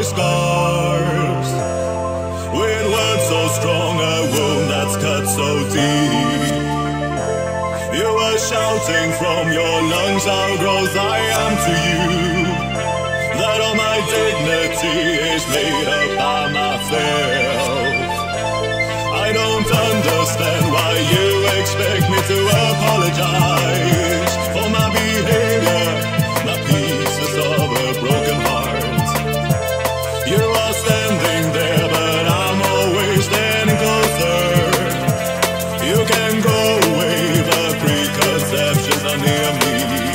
my scars. With words so strong, a wound that's cut so deep. You were shouting from your lungs how gross I am to you. That all my dignity is made up by myself. I don't understand why you expect me to apologize for my behavior, my pieces of a broken heart. You are standing there, but I'm always standing closer. You can go away, but preconceptions are near me.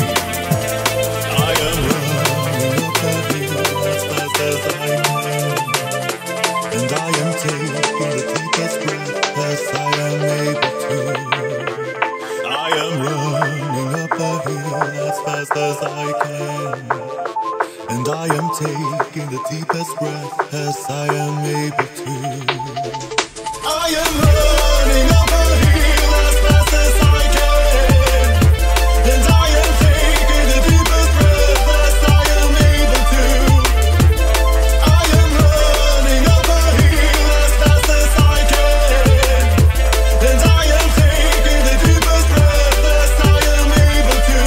I am running up the hill as fast as I can, and I am taking the deepest breath as I am able to. I am running up the hill as fast as I can, and I am taking the deepest breath as I am able to. I am running up the hill as fast as I can, and I am taking the deepest breath as I am able to. I am running up the hill as fast as I can, and I am taking the deepest breath as I am able to.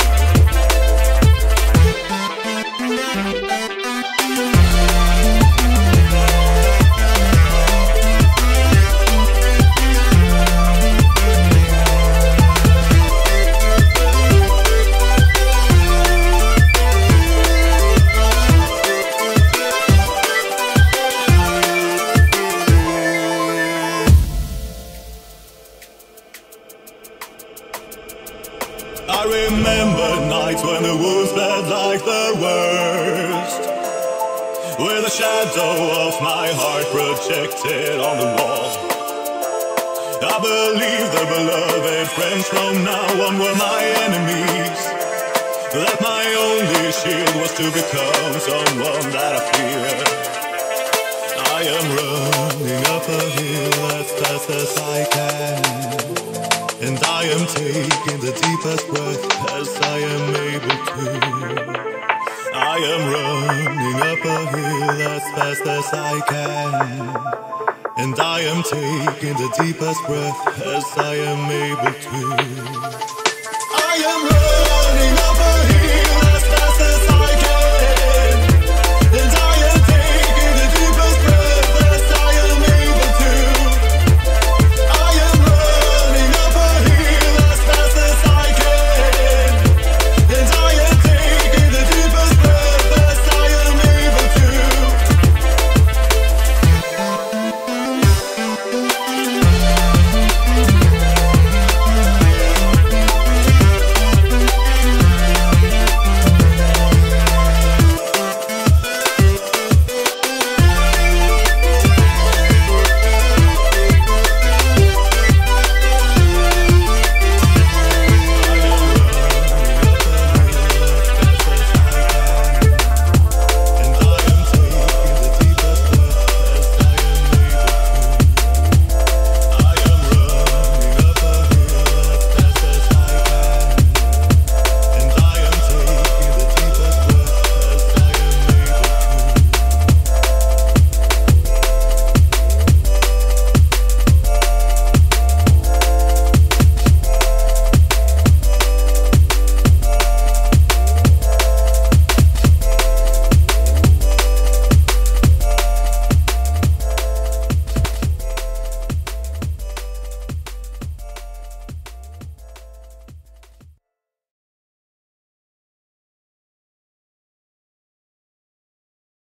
I remember nights when the wounds bled like the worst, with the shadow of my heart projected on the wall. I believe the beloved friends from now on were my enemies, that my only shield was to become someone that I feared. I am running up a hill as fast as I can, and I am taking the deepest breath as I am able to. I am running up a hill as fast as I can, and I am taking the deepest breath as I am able to.